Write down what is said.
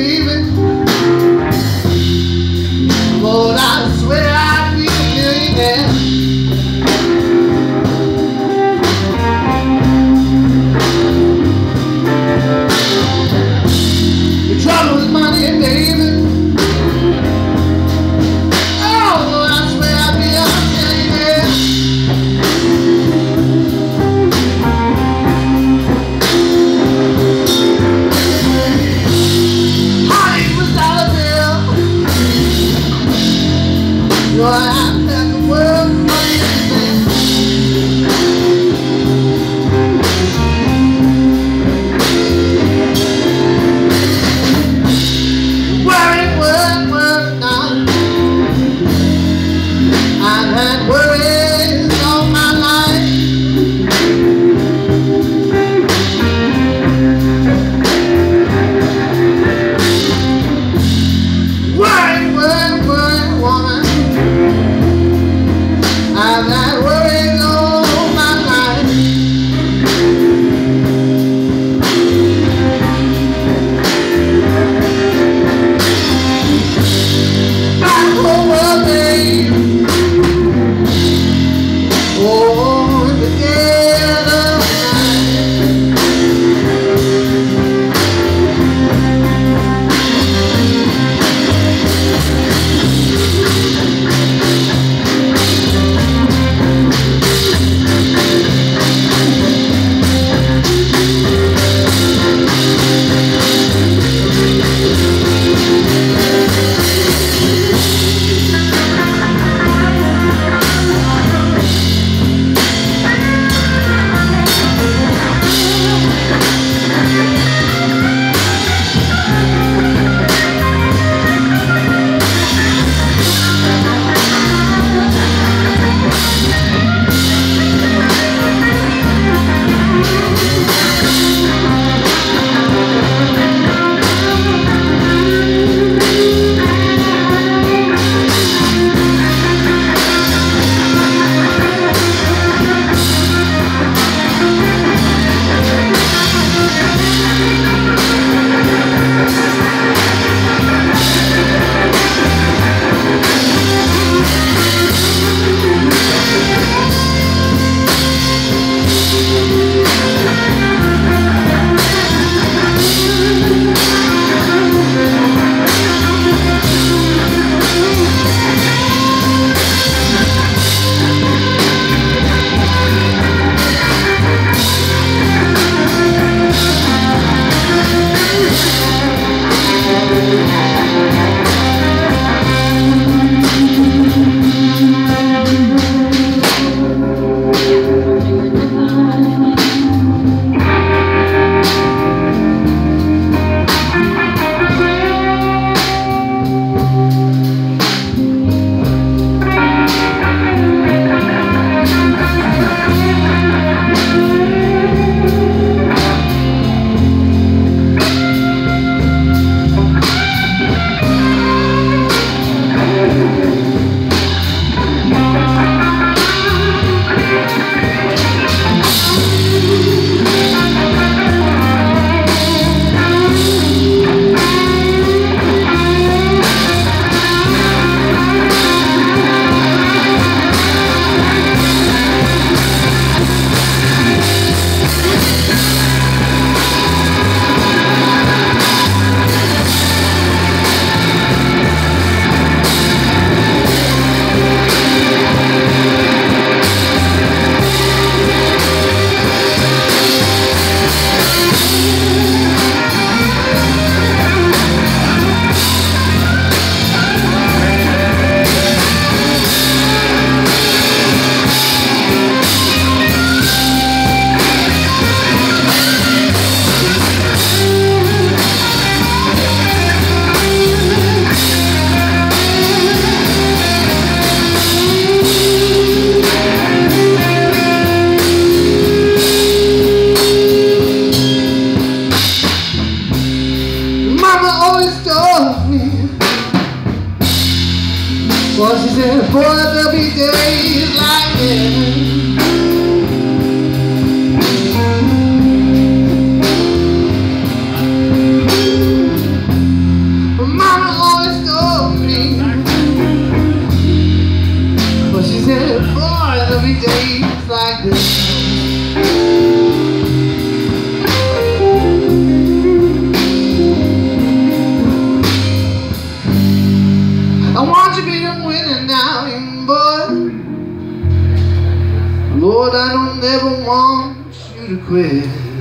baby. Lord, I swear I'd be a millionaire. The trouble with money, baby. Oh, Lord, I swear I'd be a millionaire. Hollywood dollar bill. Lord, I've had the world for anything. Worry not. I've had worries all my life. Worry, woman. I've had worries all my life. My whole world, babe. Oh, in the dead of night. Well, she said, boy, there'll be days like this. I want you to be a winner now, boy. Lord, I don't ever want you to quit.